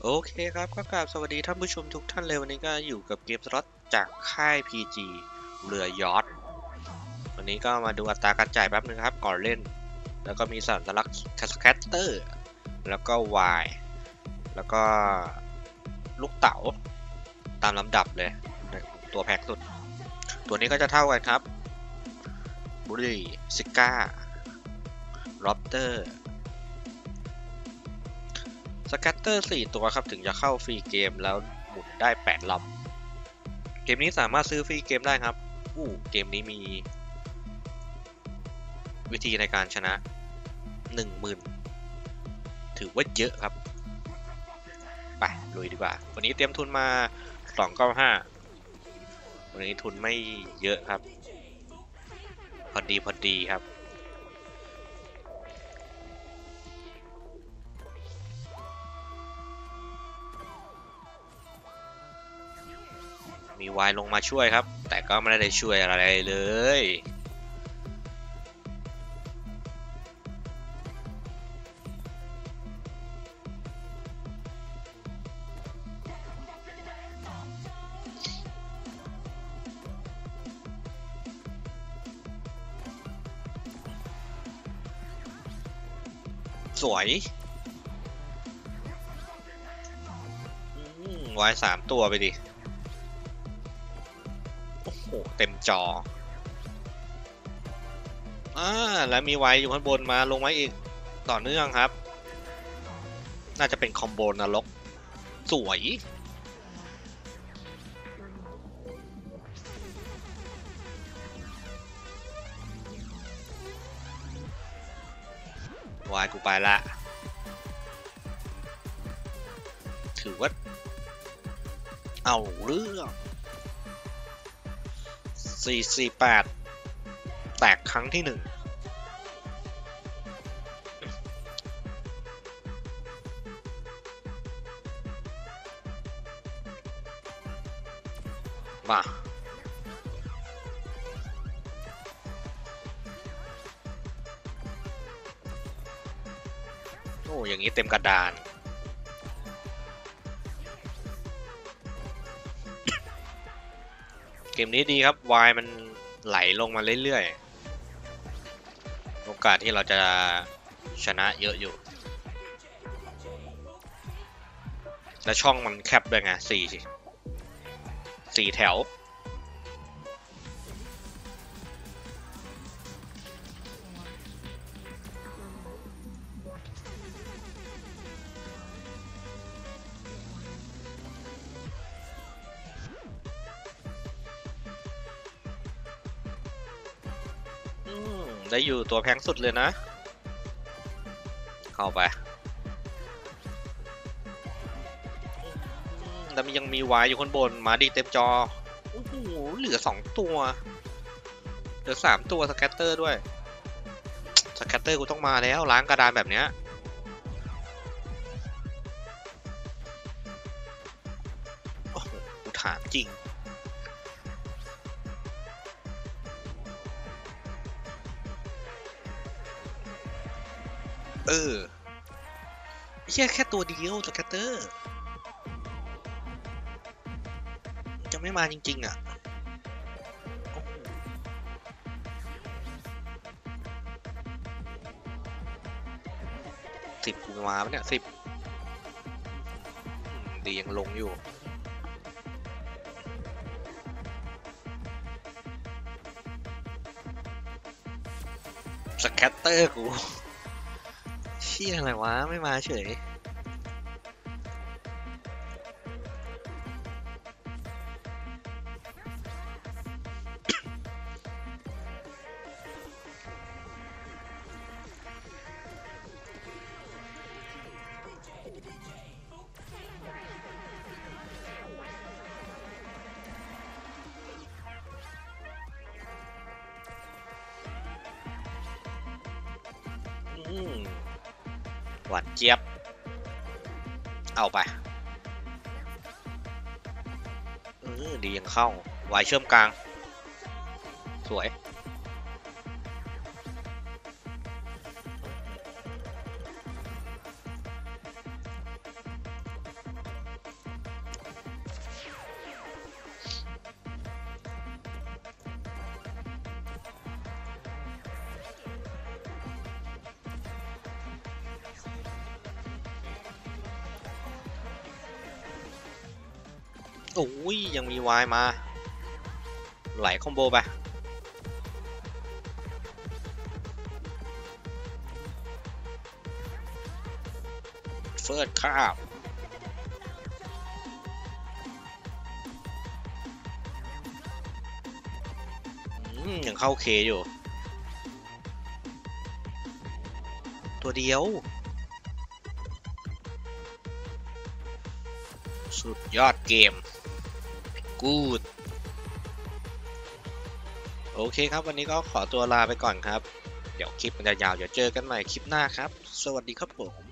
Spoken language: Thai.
โอเคครับก็กราบสวัสดีท่านผู้ชมทุกท่านเลยวันนี้ก็อยู่กับเกมสล็อตจากค่าย PG เรือยอทวันนี้ก็มาดูอัตราการจ่ายแป๊บนึงครับก่อนเล่นแล้วก็มีสัญลักษณ์สแคตเตอร์แล้วก็ Y แล้วก็ลูกเต๋าตามลำดับเลยตัวแพงสุดตัวนี้ก็จะเท่ากันครับบุรีซิก้ารอปเตอร์สแคตเตอร์4ตัวครับถึงจะเข้าฟรีเกมแล้วหมุนได้8ลำเกมนี้สามารถซื้อฟรีเกมได้ครับเกมนี้มีวิธีในการชนะ 10,000 ถือว่าเยอะครับไปลุยดีกว่าวันนี้เตรียมทุนมา295วันนี้ทุนไม่เยอะครับพอดีครับมีวายลงมาช่วยครับแต่ก็ไม่ได้ช่วยอะไรเลยสวยวาย3ตัวไปดิโอ้โหเต็มจอแล้วมีไว้อยู่ข้างบนมาลงไว้อีกต่อเนื่องครับน่าจะเป็นคอมโบนรกสวยวายกูไปละถือว่าเอาเรื่อง448แตกครั้งที่1มาโอ้อย่างนี้เต็มกระดานเกมนี้ดีครับวายมันไหลลงมาเรื่อยๆโอกาสที่เราจะชนะเยอะอยู่และช่องมันแคบด้วยไง4แถวได้อยู่ตัวแพงสุดเลยนะเข้าไปแล้วยังมีวายอยู่ข้างบนมาดีเต็มจอโอ้โหเหลือ2ตัวเหลือ3ตัวสแคตเตอร์ด้วยสแคตเตอร์กูต้องมาแล้วล้างกระดานแบบเนี้ยโอ้โหกูถามจริงไม่ใช่แค่ตัวเดียวสแคตเตอร์จะไม่มาจริงๆอ่ะ10กูมาปะเนี่ย10ดียังลงอยู่สแคตเตอร์กูเชี่ยอะไรวะไม่มาเฉยหวานเจี๊ยบเอาไปดียังเข้าไว้เชื่อมกลางสวย โโอ้ยยังมีวายมาไหลคอมโบไปเฟิร์สข้าวยังเข้าเคอยู่ตัวเดียวสุดยอดเกมกูดโอเคครับวันนี้ก็ขอตัวลาไปก่อนครับเดี๋ยวคลิปมันจะยาวเดี๋ยวเจอกันใหม่คลิปหน้าครับสวัสดีครับผม